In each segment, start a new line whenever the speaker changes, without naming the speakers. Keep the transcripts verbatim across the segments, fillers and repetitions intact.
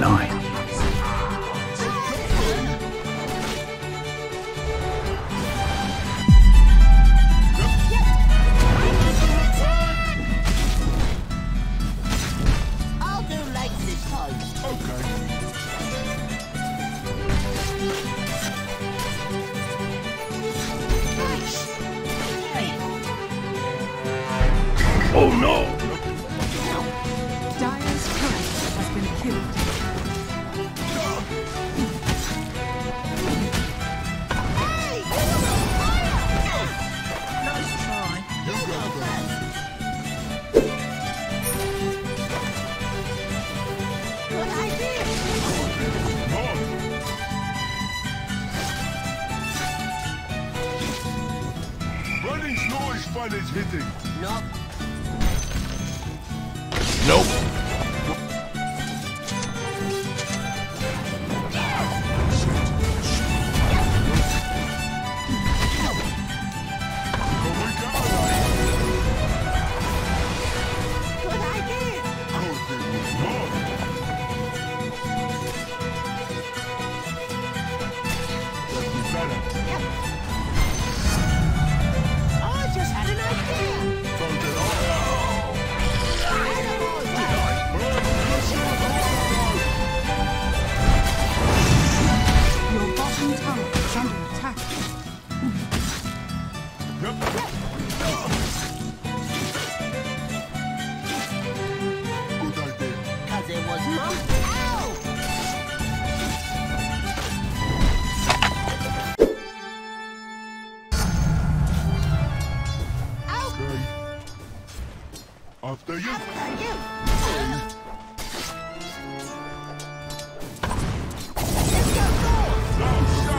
Nine.
I'll do legs this time.
Okay.
Oh no!
Dire's turret has been killed.
Hey! You're on fire!
Nice try.
You go first.
Good idea!
Come on. Running's not as fun as hitting.
Nope.
Nope.
Good idea! I just had an idea!
Your bottom tower is under attack.
Good idea.
Cause it was not. Ow! Ow!
Okay. After you.
After you! Let's go forward!
No, no.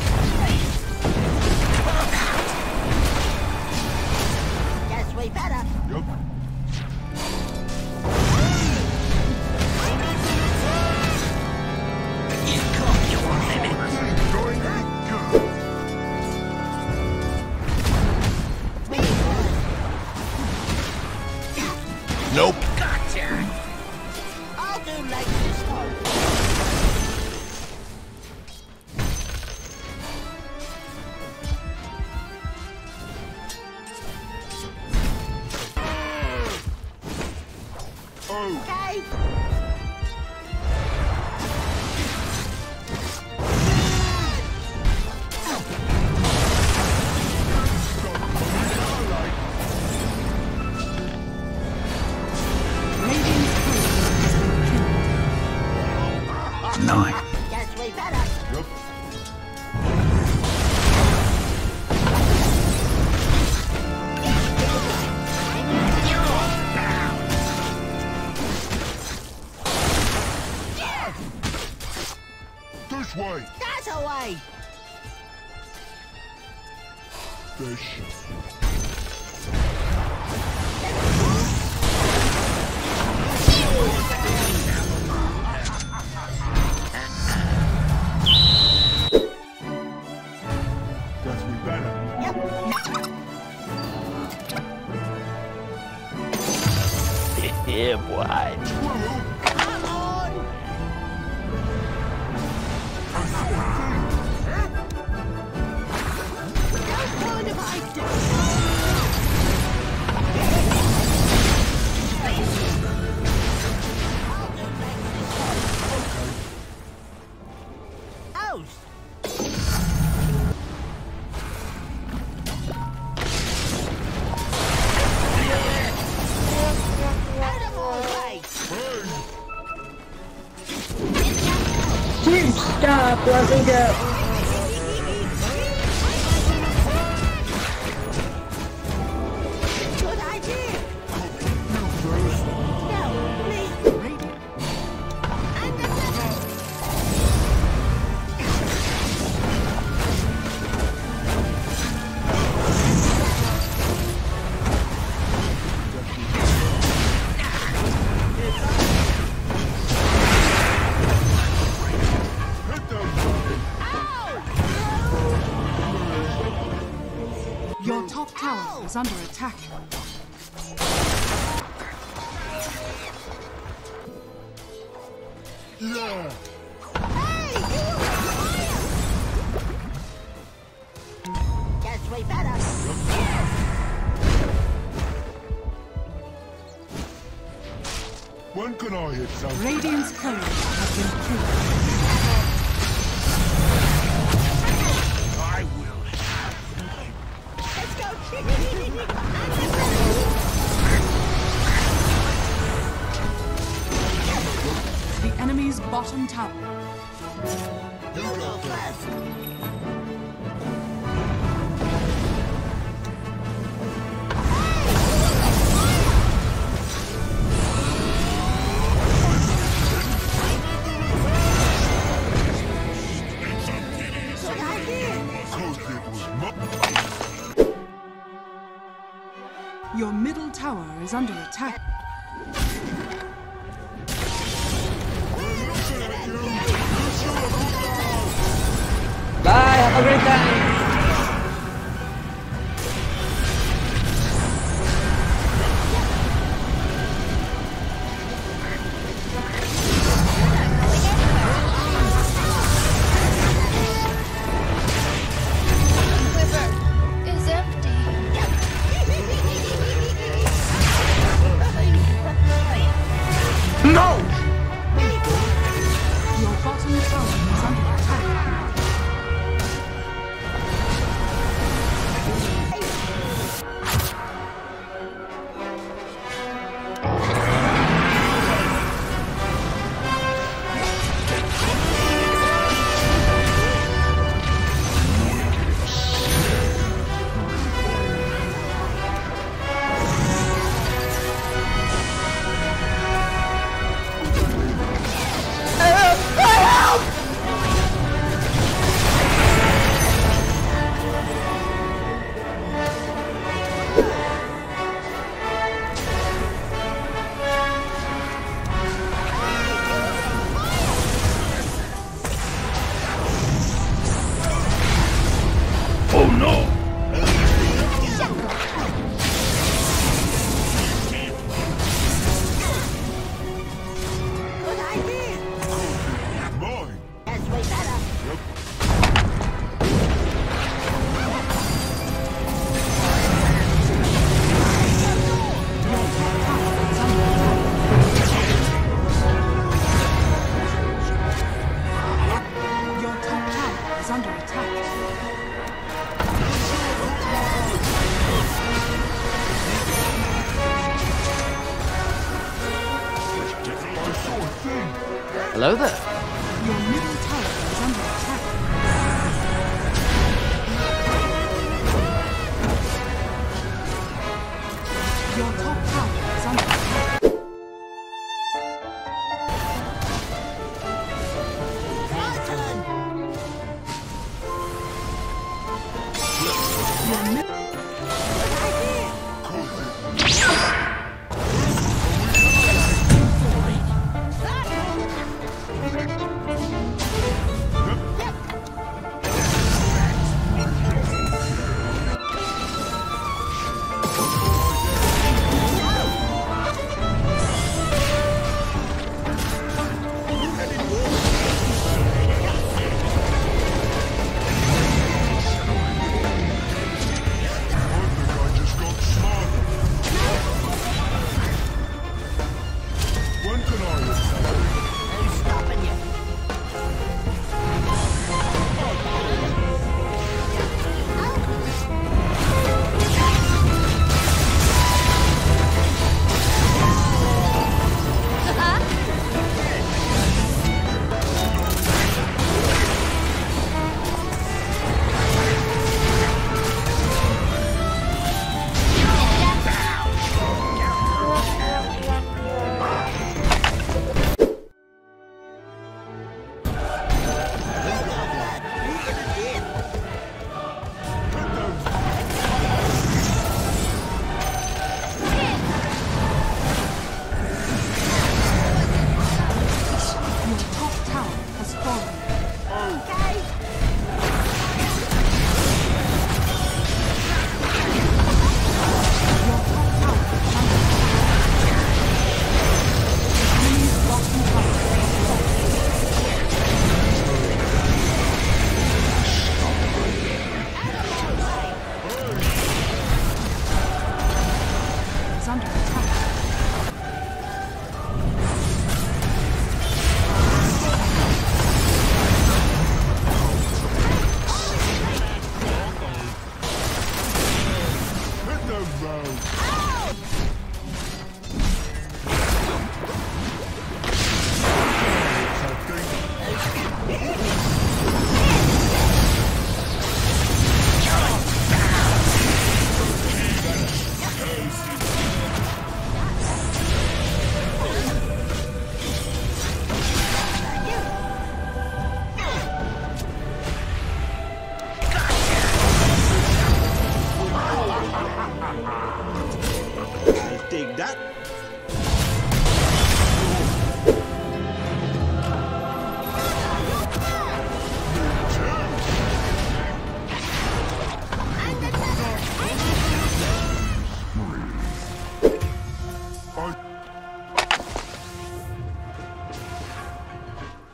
Guess we better.
Yep.
You got your limit.
Going good.
Nope.
Gotcha.
I'll do legs this time.
Oh.
Okay?
Radiant's turret has been killed.
Nine.
Guess we better.
Yep. This way.
That's away!
Fish. Guess we better.
Yep.
Yeah, boy.
Come on! Don't mind if I do. Oh! Out of my way!
You stop, let me go.
Good idea! No, please!
Radiant.
And the second!
Hit those.
Your top tower is under attack.
Yeah.
Hey, you were fire! Guess we better.
When can I hit something?
Radiant's courier has been killed.
I will have
Let's go.
The enemy's bottom tower.
You go first. Good idea.
Cause it was my...
Your middle tower is under attack.
Bye, have a great time.
River is empty.
No!
Your bottom tower is under attack.
Oh no!
Good idea.
Mine.
Guess we better.
Your top tower is under attack.
I saw a thing.
Hello there.
Your middle tower is under attack. Your top tower is under attack.
Our turn.
Your mid-
Good idea.
Cause it was...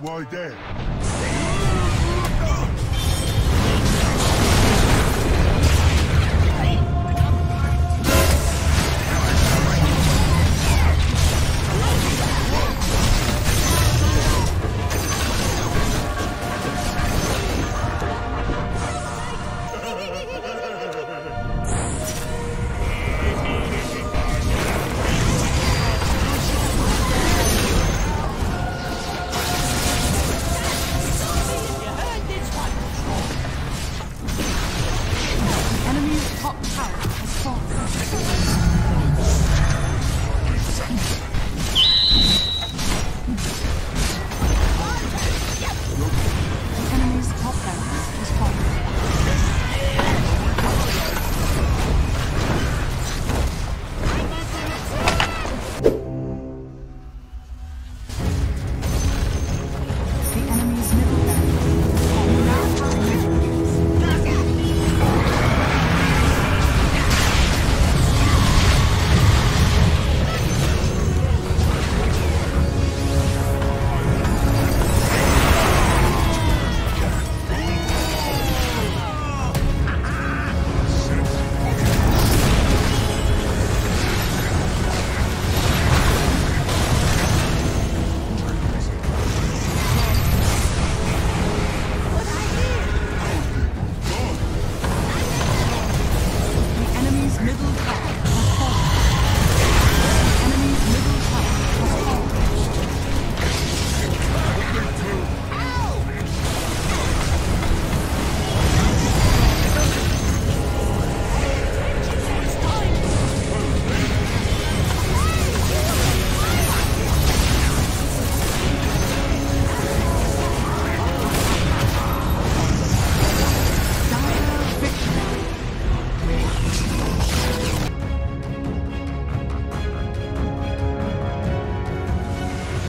Why there?